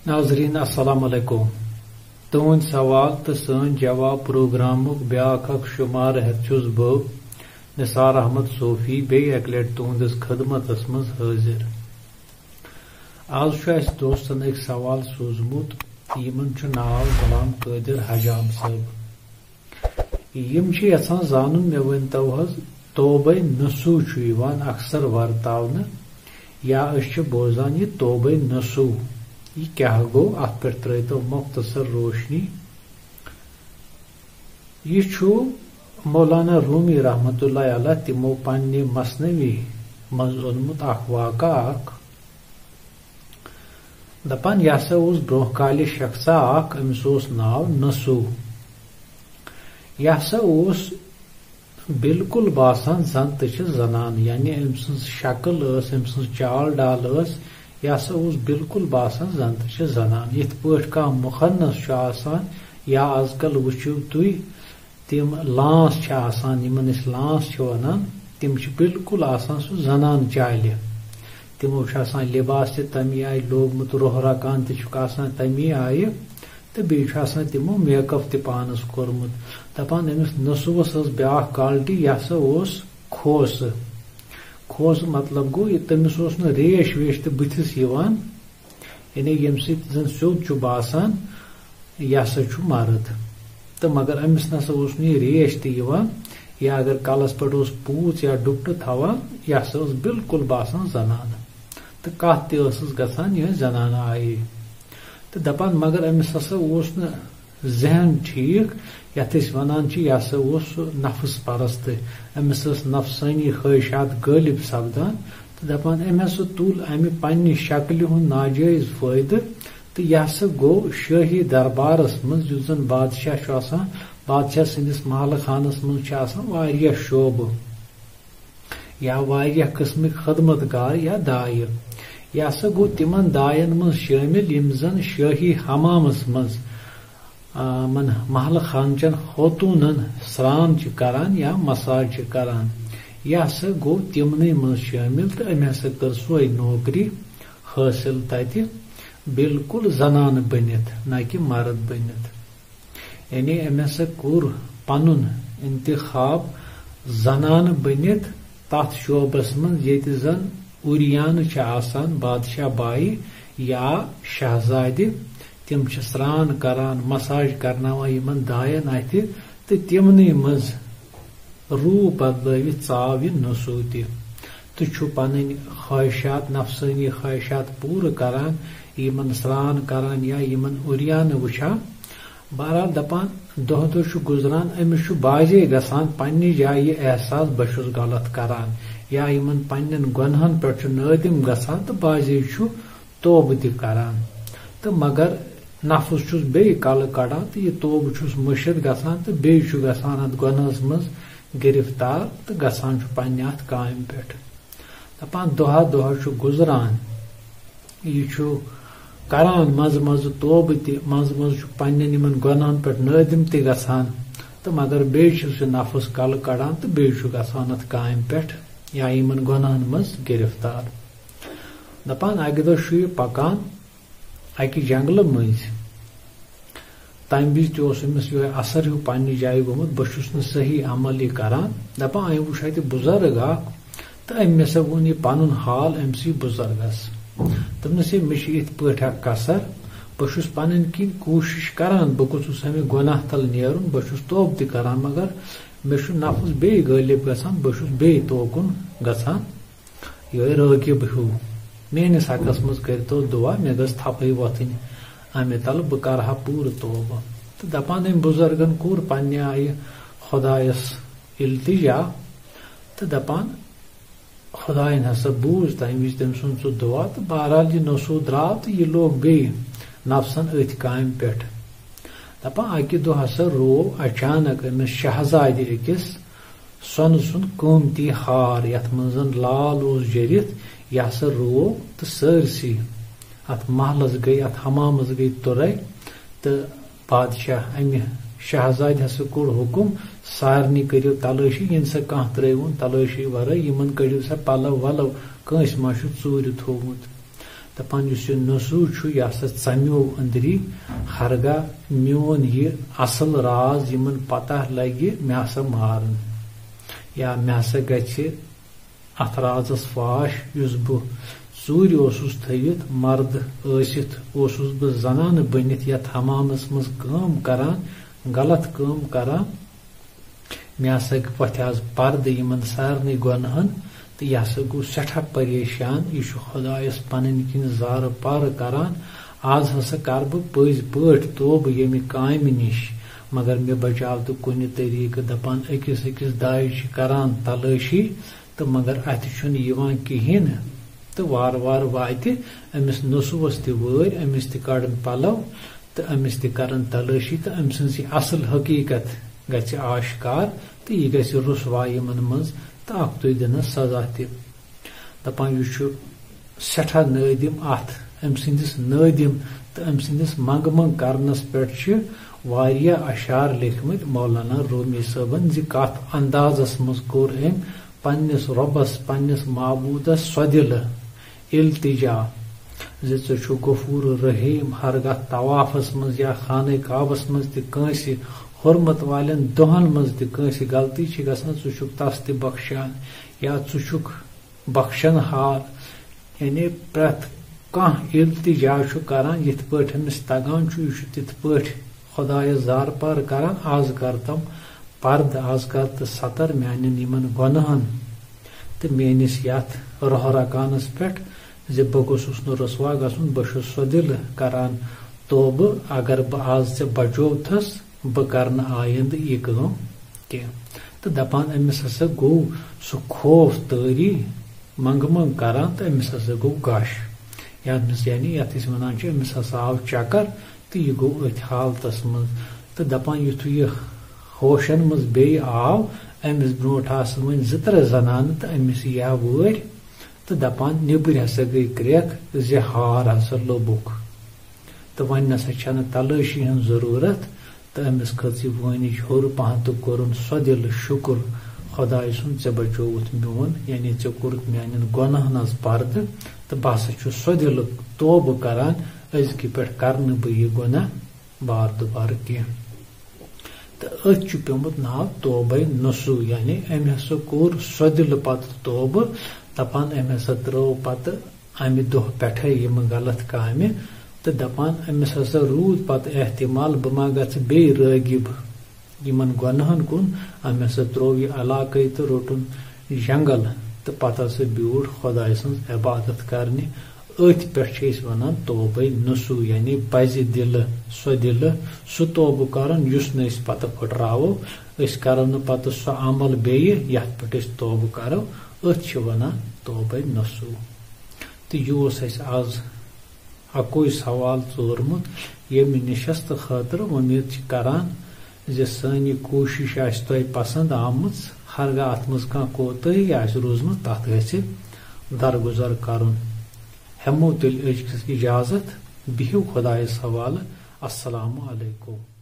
ناظرین السلام علیکم تہند سوال تو سن جواب پروگرام بیاکھ اخ شمار ہیت چھس بہ نثار احمد صوفی بیٚیہِ اکہِ لٹہِ تہنٛدِس خدمتس منٛز حٲضر. آز چھُ اسہِ دوستن أکۍ سوال سوٗزمُت یِمن چھُ ناو غلام قٲدر حجام صٲب. یِم چھِ یژھان زانُن مےٚ ؤنۍتو حظ توبے نصوٗ چھُ یِوان اکثر ورتاونہٕ یا أسۍ چھِ بوزان یہِ توبے نصوٗ یہ کیا گو ات پہ ترٲیتو مختصر روشنی. یہ چھُ مولانا رومی رحمت اللہ علیہ تمو پننہِ مثنوی منٛز اونمُت اکھ واقعہ اکھ دپان یہ ہسا اوس برونٛہہ کالہِ شخصا اکھ أمِس اوس ناو نصوٗ. یہ ہسا اوس بالکل باسان زن تہِ چھِ زنان یعنی أمۍ سٕنٛز شکل ٲس أمۍ سٕنٛز چال ڈال ٲس یہ ہسا اوس بالکل باسان زن تہِ چھِ زنان یِتھ پٲٹھۍ کانٛہہ مُخنث چھُ آسان یا آز کل وٕچھِو تُہۍ تِم لانس چھِ آسان یِمن أسۍ لانس چھِ ونان تِم چھِ بالکل آسان سُہ زنان چالہِ تِمو چھُ آسان لباس تہِ تمی آیہِ لوگمُت روح رکان تہِ چھُکھ آسان تمی آیہِ تہٕ بیٚیہِ چھُ آسان تِمو میک اپ تہِ پانس کوٚرمُت. دپان أمِس نصوٗوس ٲس بیٛاکھ کالٹی یہِ ہسا اوس کھوسہٕ. کھوسہٕ مطلب گوٚو یہِ تٔمِس اوس نہٕ ریش ویش تہِ بٕتھِس یِوان یعنی ییٚمہِ سۭتۍ زن سیوٚد چھُ باسان یہِ ہسا چھُ مرد تہٕ مگر أمِس نسا اوس نہٕ یہِ ریش تہِ یِوان یا اگر کلس پٮ۪ٹھ اوس پوٗژ یا ڈُپٹہٕ تھاوان یہِ ہسا ٲس بالکل باسان زنانہٕ تہٕ کتھ تہِ ٲسٕس گژھان یِہٕے زنانہٕ آیی. تہٕ دپان مگر أمِس ہسا اوس نہٕ ذہن ٹھیٖک یتھ أسۍ ونان چھِ یہِ ہسا اوس سُہ نفس پرست أمِس ٲس نفسٲنی خٲہشات غٲلب سپدان تہٕ دپان أمۍ ہسا تُل امہِ پننہِ شکلہِ ہُنٛد ناجٲیز فٲیدٕ تہٕ یہِ ہسا گوٚو شٲہی دربارس منٛز یُس زن بادشاہ چھُ آسان بادشاہ سٕنٛدِس محلہٕ خانس منٛز چھِ آسان واریاہ شوبہٕ یا واریاہ قٕسمٕکۍ خدمت گار یا دایہِ یہِ ہسا گوٚو تِمن داین منٛز شٲمِل یِم زن شٲہی حمامس منٛز محلہٕ خانچن خوتوٗنن سران چھِ کران یا مساج چھِ کران یہِ ہسا گوٚو تِمنٕے منٛز شٲمِل تہٕ أمۍ ہسا کٔر سۄے نوکری حٲصِل تتہِ بالکل زنانہٕ بٔنِتھ نہ کہِ مرد بٔنِتھ. یعنی أمۍ ہسا کوٚر پنُن انتخاب زنانہٕ بٔنِتھ تتھ شوبس منٛز ییٚتہِ زن اُریانہٕ چھِ آسان بادشاہ بایہِ یا شہزادِ تِم چھِ سران کران مساج کرناوان یِمن داین اتھِ تہٕ تِمنٕے منٛز روٗپ بدلٲوِتھ ژاو یہِ نصوٗ تہِ تہٕ چھُ پنٕنۍ خواہشات نفسٲنی خواہشات پوٗرٕ کران یِمن سران کران یا یِمن اُریانہٕ وٕچھان. بہرحال دپان دۄہ دۄہ چھُ گُزران أمِس چھُ بازے گژھان پننہِ جایہِ یہِ احساس بہٕ چھُس غلط کران یا یِمن پننٮ۪ن گۄنہن پٮ۪ٹھ چھُ نٲدِم گژھان تہٕ بازے چھُ توبہٕ تہِ کران تہٕ مگر نفس چھُس بیٚیہِ کلہٕ کڑان تہٕ یہِ توبہٕ چھُس مٔشِد گژھان تہٕ بیٚیہِ چھُ گژھان اتھ گۄنہس منٛز گرفتار تہٕ گژھان چھُ پننہِ اتھ کامہِ پٮ۪ٹھ. دپان دۄہا دۄہا چھُ گُزران یہِ چھُ کران منٛزٕ منٛزٕ توبہٕ تہِ منٛزٕ منٛزٕ چھُ پننٮ۪ن یِمن گۄنہن پٮ۪ٹھ نٲدِم تہِ گژھان تہٕ مگر بیٚیہِ چھُ سُہ نفس کلہٕ کڑان تہٕ بیٚیہِ چھُ گژھان اتھ کامہِ پٮ۪ٹھ یا یِمن گۄنہن منٛز گرفتار. دپان اکہِ دۄہ چھُ یہِ پکان اکہِ جنگلہٕ مٔنٛزۍ تمہِ وِزِ تہِ اوس أمِس یِہوے اثر ہیوٗ پننہِ جایہِ گوٚمُت بہٕ چھُس نہٕ صحیح عمل یہِ کران. دپان أمۍ وٕچھ اَتہِ بُزرگ اکھ تہٕ أمۍ ہسا ووٚن یہِ پنُن حال أمسٕے بُزرگس. دوٚپنس ہے مےٚ چھِ یِتھ پٲٹھۍ اکھ کثر بہٕ چھُس پنٕنۍ کِنۍ کوٗشش کران بہٕ گوٚژھُس اَمہِ گۄناہ تل نیرُن بہٕ چھُس توبہٕ تہِ کران مگر مےٚ چھُ نفس بیٚیہِ غٲلب گژھان بہٕ چھُس بیٚیہِ توکُن گژھان یِہوے رٲغِب ہیوٗ. میٲنِس حقس منٛز کٔرۍتو دُعا مےٚ گٔژھ تھپھٕے وۄتھٕنۍ امہِ تلہٕ بہٕ کرٕ ہا پوٗرٕ توبہٕ. تہٕ دپان أمۍ بُزرگن کوٚر پننہِ آیہِ خۄدایس التجا تہٕ دپان خۄداین ہسا بوٗز تمہِ وِزِ تٔمۍ سُنٛد سُہ دُعا تہٕ بہرحال یہِ نصوٗ درٛاو تہٕ یہِ لوگ بیٚیہِ نفسن أتھۍ کامہِ پٮ۪ٹھ. دپان اکہِ دۄہ ہسا روو اچانک أمِس شہزادِ أکِس سۄنہٕ سُنٛد قۭمتی ہار یتھ منٛز زن لال اوس جٔرِتھ یہِ ہسا روو تہٕ سٲرسٕے اتھ محلس گٔیہِ اتھ حمامس گٔیہِ تُرے تہٕ بادشاہ امہِ شہزادِ ہسا کوٚر حُکُم سارنٕے کٔرِو تلٲشی یِنہٕ سا کانٛہہ ترٲیوُن تلٲشی ورٲے یِمن کٔڑِو سا پلو ولو کٲنٛسہِ ما چھُ ژوٗرِ تھوٚومُت. دپان یُس یہِ نسوٗ چھُ یہِ ہسا ژمیو أنٛدری ہرگاہ میون یہِ اصل راز یِمن پتہ لگہِ مےٚ ہسا مارن یا مےٚ ہسا گژھِ اتھ رازس فاش یُس بہٕ ژوٗرِ اوسُس تھٲوِتھ مرد ٲسِتھ اوسُس بہٕ زنانہٕ بٔنِتھ یتھ حمامس منٛز کٲم کران غلط کٲم کران مےٚ ہسا وتھِ آز پردٕ یِمن سارنٕے گۄنہن تہٕ یہِ ہسا گوٚو سٮ۪ٹھاہ پریشان یہِ چھُ خۄدایس پنٕنۍ کِنۍ زارٕ پارٕ کران آز ہسا کرٕ بہٕ پٔزۍ پٲٹھۍ توبہٕ ییٚمہِ کامہِ نِش مگر مےٚ بچاو تہٕ کُنہِ طریٖقہٕ دپان أکِس دایہِ چھِ کران تلٲشی تہٕ مگر اتہِ چھُنہٕ یِوان کِہیٖنۍ نہٕ تہٕ وارٕ وارٕ واتہِ أمِس نسوٗوس تہِ وٲرۍ أمِس تہِ کڑن پلو تہٕ أمِس تہِ کرن تلٲشی تہٕ أمۍ سٕنٛز یہِ اصل حقیٖقت گژھِ آشکار تہٕ یہِ گژھِ رسوا یِمن منٛز تہٕ اکھتُے دِنس سزا تہِ دپان یہِ چھُ سٮ۪ٹھاہ نٲدِم اتھ أمۍ سٕنٛدِس نٲدِم تہٕ أمۍ سٕنٛدِس منٛگہٕ منٛگ کرنس پٮ۪ٹھ چھِ واریاہ اشعار لیکھمٕتۍ مولانا رومی صٲبن زِ کتھ اندازس منٛز کوٚر أمۍ پننِس رۄبس پننِس معبوٗدس سۄدِلہٕ التجا زِ ژٕ چھُکھ غفور رحیٖم ہرگاہ طوافس منٛز یا خانہ کعبس منٛز تہِ کٲنٛسہِ حرمت والٮ۪ن دۄہن منٛز تہِ کٲنٛسہِ غلطی چھِ گژھان ژٕ چھُکھ تس تہِ بخشان یا ژٕ چھُکھ بخشن ہار یعنی پرٛٮ۪تھ کانٛہہ التجا چھُ کران یِتھ پٲٹھۍ أمِس تگان چھُ یہِ چھُ تِتھ پٲٹھۍ خۄدایس زارٕ پار کران آز کر تم پردٕ آز کر تہٕ ستر میانٮ۪ن یِمن گۄنہن تہٕ میٲنِس یتھ روح رکانس پٮ۪ٹھ زِ بہٕ گوٚژھُس نہٕ رسوا گژھُن بہٕ چھُس سۄدِلہٕ کران توبہٕ اگر بہٕ آز ژےٚ بچووتھس بہٕ کرٕ نہٕ آیندٕ یہِ کٲم کینٛہہ تہٕ دپان أمِس ہسا گوٚو سُہ خوف تٲری منٛگہٕ منٛگ کران تہٕ أمِس ہسا گوٚو گش یعنی یتھ أسۍ ونان چھِ أمِس ہسا آو چکر تہٕ یہِ گوٚو أتھۍ حالتس منٛز تہٕ دپان یُتھُے یہِ ہوشن منٛز بیٚیہِ آو أمِس برونٛٹھ آسہٕ وۄنۍ 2-3 زنانہٕ تہٕ أمِس یِیا وٲرۍ تہٕ دپان نیبٕرۍ ہسا گٔے کرٛٮ۪کھ زِ ہار ہسا لوٚبُکھ تہٕ وۄنۍ نسا چھنہٕ تلٲشی ہٕنٛز ضروٗرت تہٕ أمِس کھٔژ یہِ وٲنِج ہیوٚر پہن تہٕ کوٚرُن سۄدِلہٕ شُکر خۄداے سُنٛد ژےٚ بچووُتھ میون یعنی ژےٚ کوٚرُتھ میانٮ۪ن گۄنہن ہٕنٛز پردٕ تہٕ بہٕ ہسا چھُس سۄدِلہٕ توبہٕ کران أزکہِ پٮ۪ٹھ کرنہٕ بہٕ یہِ گۄناہ بار دُبارٕ کینٛہہ تہٕ أتھۍ چھُ پیومُت ناو توبے نسوٗ یعنی أمۍ ہسا کوٚر سۄدِلہٕ پتہٕ توبہٕ دپان أمۍ ہسا ترٲو پتہٕ امہِ دۄہ پٮ۪ٹھے یِمہٕ غلط کامہِ تہٕ دپان أمِس ہسا روٗد پتہٕ احتمال بہٕ ما گژھٕ بیٚیہِ رٲغِب یِمن گۄنہن کُن أمۍ ہسا ترٛوو یہِ علاقے تہٕ روٚٹُن جنگل تہٕ پتہٕ ہسا بیوٗٹھ خۄداے سٕنٛز عبادت کرنہِ أتھۍ پٮ۪ٹھ چھِ أسۍ ونان توبے نسوٗ یعنی پزِ دِلہٕ سۄدِلہٕ سُہ توبہٕ کرُن یُس نہٕ أسۍ پتہٕ پھٕٹراوو أسۍ کرو نہٕ پتہٕ سُہ عمل بیٚیہِ یتھ پٮ۪ٹھ أسۍ توبہٕ کرو أتھۍ چھِ ونان توبے نسوٗ تہٕ یہِ اوس اسہِ آز اکوے سوال ژورمُت ییٚمہِ نشستہٕ خٲطرٕ اُمید چھِ کران زِ سٲنۍ یہِ کوٗشش آسہِ تۄہہِ پسنٛد آمٕژ ہرگاہ اتھ منٛز کانٛہہ کوتٲہی آسہِ روٗزمٕژ تتھ گژھِ درگُزر کرُن ہٮ۪مو تیٚلہِ أزکِس اِجازت بِہِو خۄدایس حوالہٕ السلام علیکُم